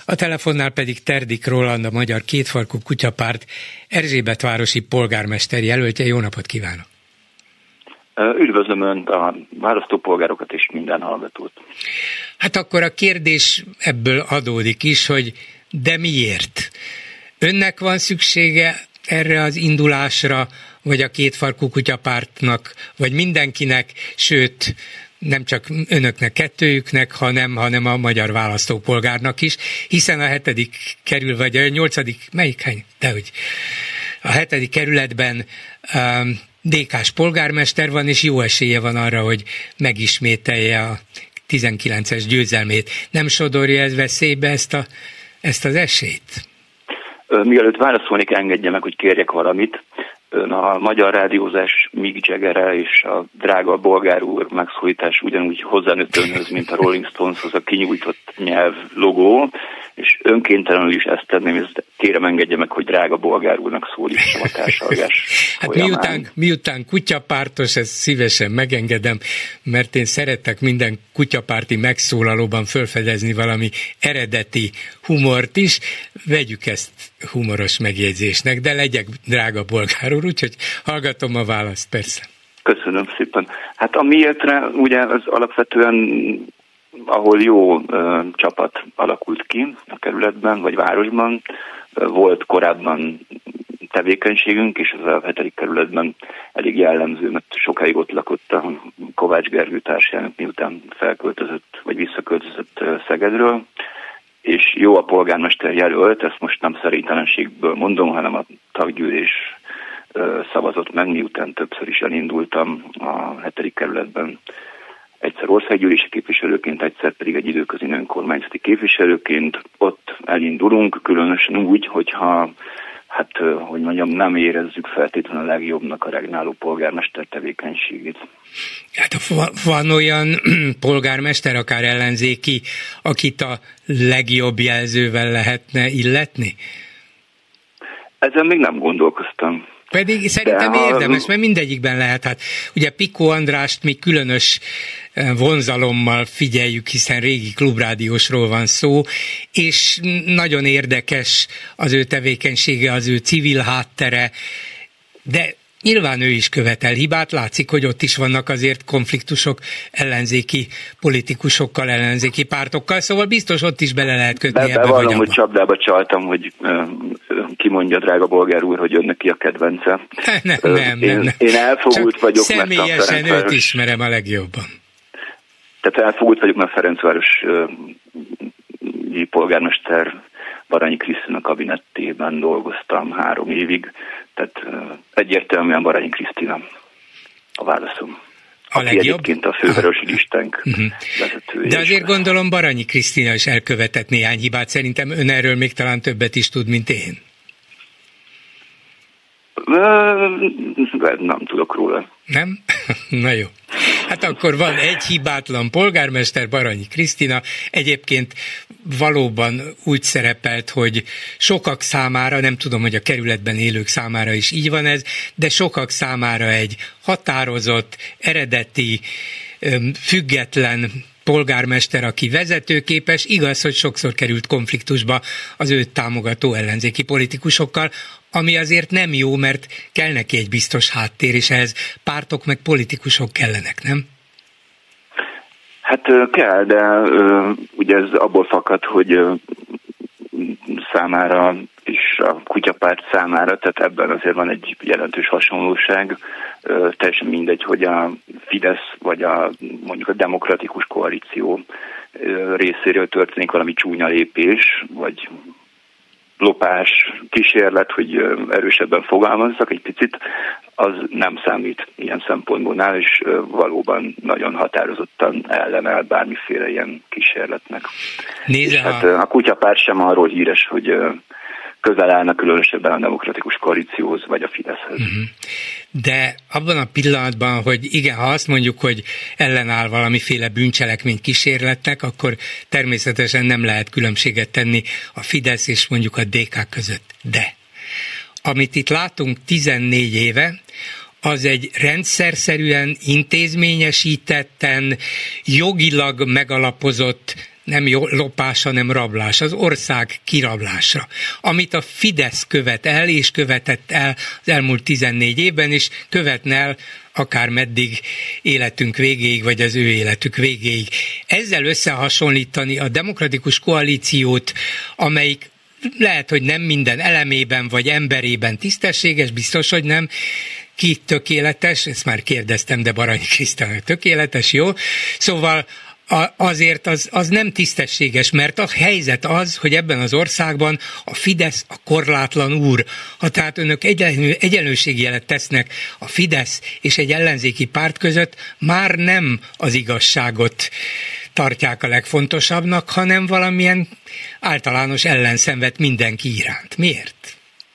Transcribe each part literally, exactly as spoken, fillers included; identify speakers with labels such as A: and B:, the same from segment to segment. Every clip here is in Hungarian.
A: A telefonnál pedig Terdik Roland, a Magyar Kétfarkú Kutyapárt Erzsébetvárosi polgármester jelöltje. Jó napot kívánok!
B: Üdvözlöm Önt, a választópolgárokat és minden hallgatót.
A: Hát akkor a kérdés ebből adódik is, hogy de miért? Önnek van szüksége erre az indulásra, vagy a Kétfarkú Kutyapártnak, vagy mindenkinek, sőt, nem csak önöknek, kettőjüknek, hanem, hanem a magyar választópolgárnak is, hiszen a hetedik kerül, vagy a nyolcadik, melyik hely? Dehogy. A hetedik kerületben um, dé ká-s polgármester van, és jó esélye van arra, hogy megismételje a tizenkilences győzelmét. Nem sodorja ez veszélybe ezt, a, ezt az esélyt?
B: Mielőtt válaszolnék, engedje meg, hogy kérjek valamit. Ön a magyar rádiózás Mick Jaggerre és a drága bolgár úr megszólítás ugyanúgy hozzánőtt önhöz, mint a Rolling Stoneshoz a kinyújtott nyelv logó, és önkéntelenül is ezt tenném, ezt kérem engedje meg, hogy drága bolgár úrnak szólítsam a társalgás.
A: Hát miután, miután kutyapártos, ezt szívesen megengedem, mert én szeretek minden kutyapárti megszólalóban felfedezni valami eredeti humort is, vegyük ezt humoros megjegyzésnek, de legyek drága bolgár úr, úgyhogy hallgatom a választ, persze.
B: Köszönöm szépen. Hát a miértre ugye az alapvetően, ahol jó ö, csapat alakult ki a kerületben vagy városban, ö, volt korábban tevékenységünk, és az a hetedik kerületben elég jellemző, mert sokáig ott lakott a Kovács Gergő társjának, miután felköltözött vagy visszaköltözött Szegedről, és jó a polgármester jelölt, ezt most nem szerintelenségből mondom, hanem a taggyűlés szavazott meg, miután többször is elindultam a hetedik kerületben, egyszer országgyűlési képviselőként, egyszer pedig egy időközi önkormányzati képviselőként. Ott elindulunk, különösen úgy, hogyha, hát, hogy mondjam, nem érezzük feltétlenül a legjobbnak a regnáló polgármester tevékenységét.
A: Hát van olyan polgármester, akár ellenzéki, akit a legjobb jelzővel lehetne illetni?
B: Ezen még nem gondolkoztam.
A: Pedig szerintem
B: ha...
A: érdemes, mert mindegyikben lehet. Hát ugye Picó Andrást mi különös vonzalommal figyeljük, hiszen régi klubrádiósról van szó, és nagyon érdekes az ő tevékenysége, az ő civil háttere, de nyilván ő is követel hibát, látszik, hogy ott is vannak azért konfliktusok ellenzéki politikusokkal, ellenzéki pártokkal, szóval biztos ott is bele lehet kötni
B: Be,
A: ebbe vagy abba.
B: hogy csapdába csaltam, hogy uh, kimondja, drága bolgár úr, hogy önnek ki a kedvence.
A: Nem, nem, nem.
B: Én,
A: nem.
B: én elfogult
A: Csak
B: vagyok,
A: személyesen
B: mert a
A: őt ismerem a legjobban.
B: Tehát elfogult vagyok, mert Ferencváros uh, polgármester Baranyi Krisztina kabinettében dolgoztam három évig, tehát uh, egyértelműen Baranyi Krisztina a válaszom.
A: A
B: aki
A: legjobb?
B: Egyébként a fővárosi listánk uh-huh. vezetője.
A: De azért gondolom Baranyi Krisztina is elkövetett néhány hibát, szerintem ön erről még talán többet is tud, mint én.
B: Nem tudok róla.
A: Nem? Na jó. Hát akkor van egy hibátlan polgármester, Baranyi Krisztina, egyébként valóban úgy szerepelt, hogy sokak számára, nem tudom, hogy a kerületben élők számára is így van ez, de sokak számára egy határozott, eredeti, független polgármester, aki vezetőképes, igaz, hogy sokszor került konfliktusba az őt támogató ellenzéki politikusokkal, ami azért nem jó, mert kell neki egy biztos háttér, és ehhez pártok meg politikusok kellenek, nem?
B: Hát kell, de ugye ez abból fakad, hogy számára és a kutyapárt számára, tehát ebben azért van egy jelentős hasonlóság. Teljesen mindegy, hogy a Fidesz vagy a mondjuk a demokratikus koalíció részéről történik valami csúnya lépés, vagy lopás, kísérlet, hogy erősebben fogalmazzak egy picit, az nem számít ilyen szempontból, és valóban nagyon határozottan ellenáll bármiféle ilyen kísérletnek.
A: Nézze,
B: és hát a kutyapárt sem arról híres, hogy közel állnak különösebben a demokratikus koalícióhoz, vagy a Fideszhez. Uh-huh.
A: De abban a pillanatban, hogy igen, ha azt mondjuk, hogy ellenáll valamiféle bűncselekmény kísérletnek, akkor természetesen nem lehet különbséget tenni a Fidesz és mondjuk a dé ká között. De amit itt látunk tizennégy éve, az egy rendszerszerűen, intézményesítetten, jogilag megalapozott nem lopás, hanem rablás, az ország kirablása, amit a Fidesz követ el, és követett el az elmúlt tizennégy évben, és követne el akár meddig életünk végéig, vagy az ő életük végéig. Ezzel összehasonlítani a demokratikus koalíciót, amelyik lehet, hogy nem minden elemében vagy emberében tisztességes, biztos, hogy nem, ki tökéletes, ezt már kérdeztem, de Baranyi Krisztina tökéletes, jó? Szóval azért az, az nem tisztességes, mert a helyzet az, hogy ebben az országban a Fidesz a korlátlan úr. Ha tehát önök egyenlő, egyenlőségjelet tesznek a Fidesz és egy ellenzéki párt között, már nem az igazságot tartják a legfontosabbnak, hanem valamilyen általános ellenszenvet mindenki iránt. Miért?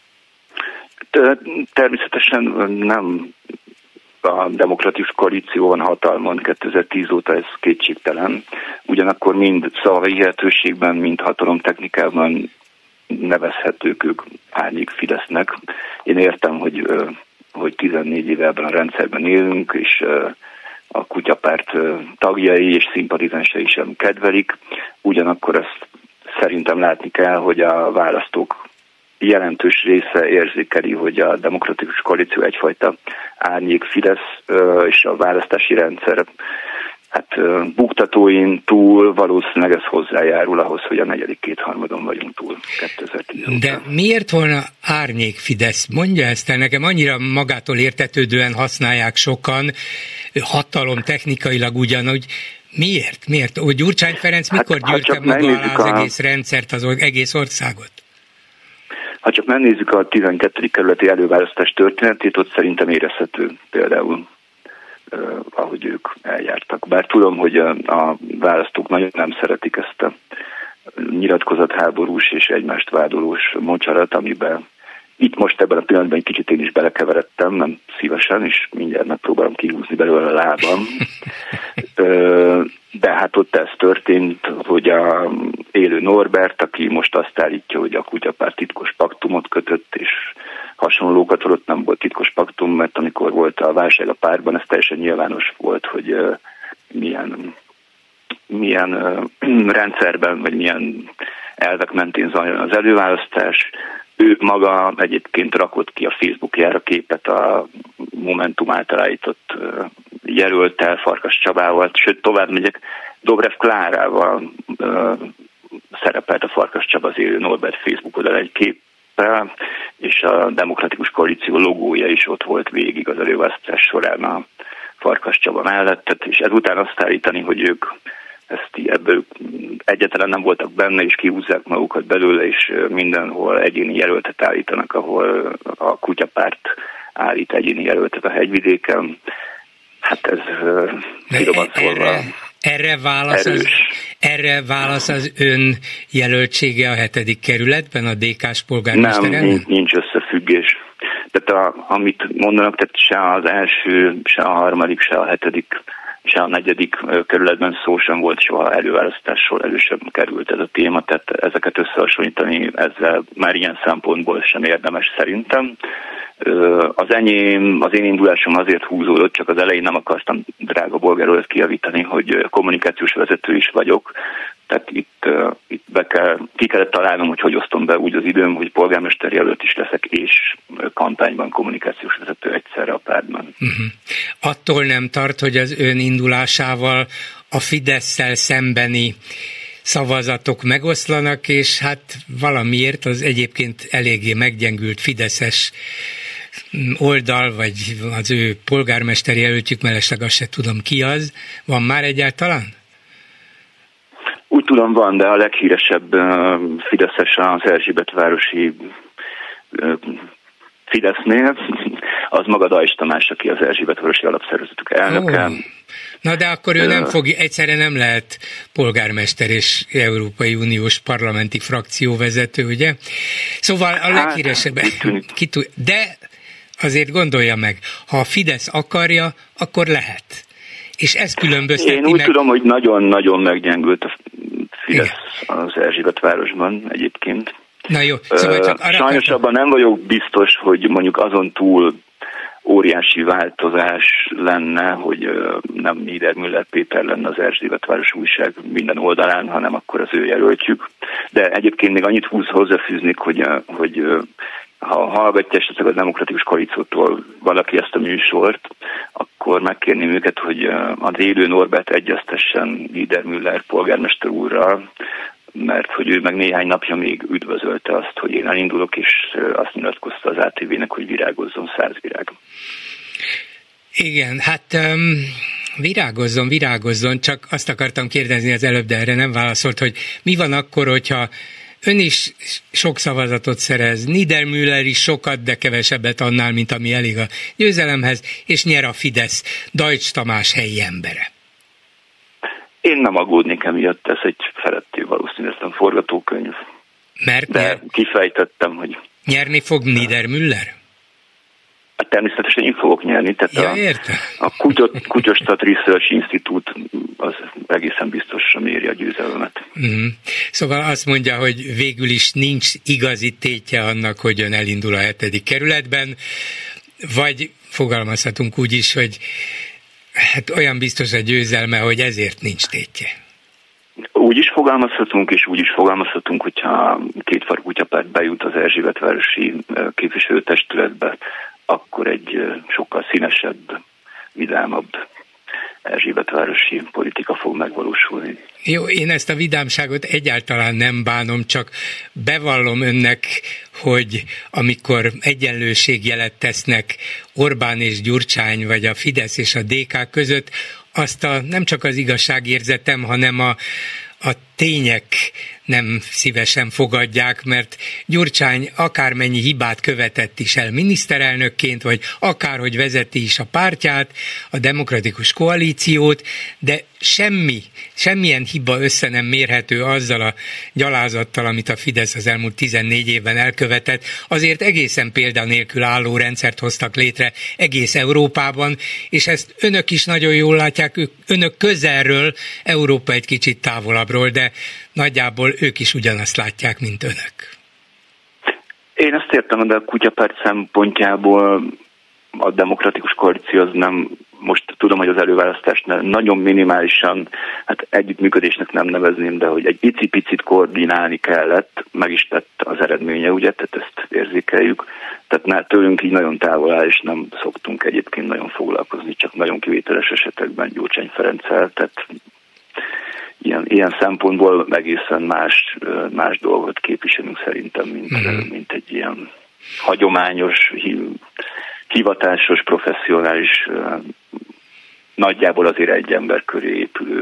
B: Természetesen nem a demokratikus koalíció van hatalmon kétezer-tíz óta, ez kétségtelen. Ugyanakkor mind szavai hihetőségben, mind hatalomtechnikában nevezhetők ők árnyék Fidesznek. Én értem, hogy, hogy tizennégy éve ebben a rendszerben élünk, és a kutyapárt tagjai és szimpatizánsai sem kedvelik. Ugyanakkor ezt szerintem látni kell, hogy a választók jelentős része érzékeli, hogy a demokratikus koalíció egyfajta árnyék Fidesz, és a választási rendszer hát buktatóin túl valószínűleg ez hozzájárul ahhoz, hogy a negyedik kétharmadon vagyunk túl kétezer-tíz óta.
A: De miért volna árnyék Fidesz? Mondja ezt el nekem, annyira magától értetődően használják sokan, hatalom technikailag ugyanúgy. Miért? Miért? Hogy Gyurcsány Ferenc mikor hát, gyűrte maga alá az a... egész rendszert, az egész országot?
B: Ha csak megnézzük a tizenkettedik kerületi előválasztás történetét, ott szerintem érezhető például, uh, ahogy ők eljártak. Bár tudom, hogy a, a választók nagyon nem szeretik ezt a nyilatkozatháborús és egymást vádolós mocsarat, amiben itt most ebben a pillanatban egy kicsit én is belekeveredtem, nem szívesen, és mindjárt megpróbálom kihúzni belőle a lábam. De hát ott ez történt, hogy a élő Norbert, aki most azt állítja, hogy a kutyapárt titkos paktumot kötött, és hasonlókat, ott nem volt titkos paktum, mert amikor volt a válság a pártban, ez teljesen nyilvános volt, hogy milyen, milyen rendszerben, vagy milyen elvek mentén zajljon az előválasztás. Ő maga egyébként rakott ki a Facebookjára képet a Momentum által állított jelölttel, Farkas Csabával, sőt tovább megyek, Dobrev Klárával uh, szerepelt a Farkas Csaba az élő Norbert Facebook oldal egy képpel, és a demokratikus koalíció logója is ott volt végig az előválasztás során a Farkas Csaba mellett, tehát, és ezután azt állítani, hogy ők ezt ebből egyáltalán nem voltak benne, és kihúzzák magukat belőle, és mindenhol egyéni jelöltet állítanak, ahol a kutyapárt állít egyéni jelöltet a hegyvidéken. Hát ez finoman szólva
A: erre válasz, az, erre válasz az ön jelöltsége a hetedik kerületben, a dé ká-s polgármester ellen?
B: Nem, nincs összefüggés. Tehát a, amit mondanak, tehát se az első, se a harmadik, se a hetedik, se a negyedik kerületben szó sem volt soha előválasztásról, elő sem került ez a téma, tehát ezeket összehasonlítani ezzel már ilyen szempontból sem érdemes szerintem. Az enyém, az én indulásom azért húzódott, csak az elején nem akartam drága bolgáról ezt kijavítani, hogy kommunikációs vezető is vagyok, tehát itt, itt be kell, ki kellett találnom, hogy hogy osztom be úgy az időm, hogy polgármester jelölt is leszek, és kampányban kommunikációs vezető egyszerre a pártban. Uh-huh.
A: Attól nem tart, hogy az ön indulásával a Fidesszel szembeni szavazatok megoszlanak, és hát valamiért az egyébként eléggé meggyengült fideszes oldal, vagy az ő polgármester jelöltjük, mellesleg azt se tudom ki az, van már egyáltalán?
B: Úgy tudom, van, de a leghíresebb uh, fideszes az Erzsébetvárosi uh, Fidesznél, az maga Dajs Tamás, aki az Erzsébetvárosi Alapszervezetük elnöke. Oh.
A: Na de akkor ő nem fog, egyszerre nem lehet polgármester és Európai Uniós parlamenti frakcióvezető, ugye? Szóval a leghíresebb... Hát, de azért gondolja meg, ha a Fidesz akarja, akkor lehet. És ez különbözteti
B: meg... Én úgy
A: meg...
B: tudom, hogy nagyon-nagyon meggyengült a Fidesz igen. az Erzsébetvárosban egyébként.
A: Na jó, szóval csak arra
B: Sajnos abban nem vagyok biztos, hogy mondjuk azon túl óriási változás lenne, hogy nem Niedermüller Péter lenne az Erzsébetvárosi Újság minden oldalán, hanem akkor az ő jelöltjük. De egyébként még annyit húz hozzáfűznék, hogy, hogy ha hallgatja esetleg a Demokratikus Koalíciótól valaki ezt a műsort, akkor megkérném őket, hogy az élő Norbert egyeztessen Niedermüller polgármester úrral, mert hogy ő meg néhány napja még üdvözölte azt, hogy én elindulok, és azt nyilatkozta az á té vé-nek, hogy virágozzon száz virág.
A: Igen, hát um, virágozzon, virágozzon, csak azt akartam kérdezni az előbb, de erre nem válaszolt, hogy mi van akkor, hogyha ön is sok szavazatot szerez, Niedermüller is sokat, de kevesebbet annál, mint ami elég a győzelemhez, és nyer a Fidesz, Deutsch Tamás helyi embere. Én
B: nem aggódnék emiatt, ez egy feletté valószínűleg forgatókönyv.
A: Mert
B: de
A: nyer...
B: kifejtettem, hogy...
A: Nyerni fog Niedermüller?
B: Hát természetesen én fogok nyerni, tehát
A: ja,
B: a, a Kutyostat Research Institute az egészen biztosan méri a győzelmet.
A: Uh-huh. Szóval azt mondja, hogy végül is nincs igazi tétje annak, hogy ön elindul a hetedik kerületben, vagy fogalmazhatunk úgy is, hogy hát olyan biztos a győzelme, hogy ezért nincs tétje.
B: Úgy is fogalmazhatunk, és úgy is fogalmazhatunk, hogyha Kétfarkú kutyapárt bejut az Erzsébetvárosi képviselőtestületbe, akkor egy sokkal színesebb, vidámabb erzsébetvárosi politika fog megvalósulni.
A: Jó, én ezt a vidámságot egyáltalán nem bánom, csak bevallom önnek, hogy amikor egyenlőségjelet tesznek Orbán és Gyurcsány, vagy a Fidesz és a dé ká között, azt a, nem csak az igazságérzetem, hanem a, a tények nem szívesen fogadják, mert Gyurcsány akármennyi hibát követett is el miniszterelnökként, vagy akárhogy vezeti is a pártját, a Demokratikus Koalíciót, de semmi, semmilyen hiba össze nem mérhető azzal a gyalázattal, amit a Fidesz az elmúlt tizennégy évben elkövetett. Azért egészen példanélkül álló rendszert hoztak létre egész Európában, és ezt önök is nagyon jól látják, önök közelről, Európa egy kicsit távolabbról, de nagyjából ők is ugyanazt látják, mint önök.
B: Én ezt értem, de a kutyapárt szempontjából a Demokratikus Koalíció az nem, most tudom, hogy az előválasztást nagyon minimálisan, hát együttműködésnek nem nevezném, de hogy egy icipicit koordinálni kellett, meg is tett az eredménye, ugye, tehát ezt érzékeljük. Tehát tőlünk így nagyon távol áll, és nem szoktunk egyébként nagyon foglalkozni, csak nagyon kivételes esetekben Gyurcsány Ferenccel, tehát Ilyen, ilyen szempontból egészen más, más dolgot képviselünk szerintem, mint, uh-huh. mint egy ilyen hagyományos, hivatásos, professzionális, nagyjából azért egy ember köré épülő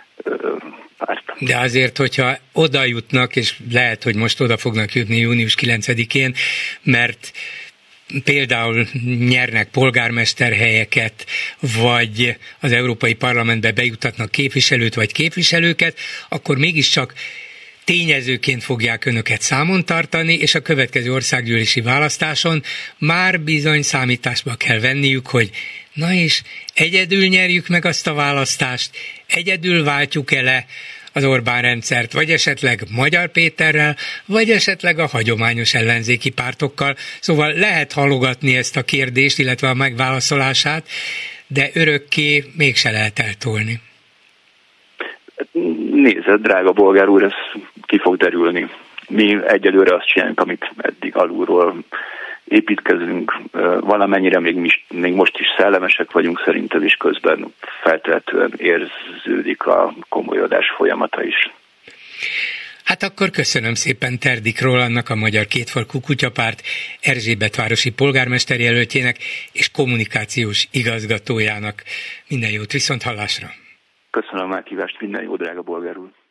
B: párt.
A: De azért, hogyha oda jutnak, és lehet, hogy most oda fognak jutni június kilencedikén, mert például nyernek polgármesterhelyeket, vagy az Európai Parlamentbe bejutatnak képviselőt vagy képviselőket, akkor mégiscsak tényezőként fogják önöket számon tartani, és a következő országgyűlési választáson már bizony számításba kell venniük, hogy na és egyedül nyerjük meg azt a választást, egyedül váltjuk-e le az Orbán rendszert, vagy esetleg Magyar Péterrel, vagy esetleg a hagyományos ellenzéki pártokkal. Szóval lehet halogatni ezt a kérdést, illetve a megválaszolását, de örökké mégse lehet eltolni.
B: Nézd, drága bolgár úr, ez ki fog derülni. Mi egyelőre azt csináljuk, amit eddig alulról építkezünk, valamennyire még, mi, még most is szellemesek vagyunk szerintem, és közben feltehetően érződik a komolyodás folyamata is.
A: Hát akkor köszönöm szépen Terdik Rolandnak, a Magyar Kétfarkú Kutyapárt Erzsébetvárosi polgármesterjelöltjének és kommunikációs igazgatójának. Minden jót, viszont hallásra!
B: Köszönöm a meghívást, minden jó, drága bolgár úr!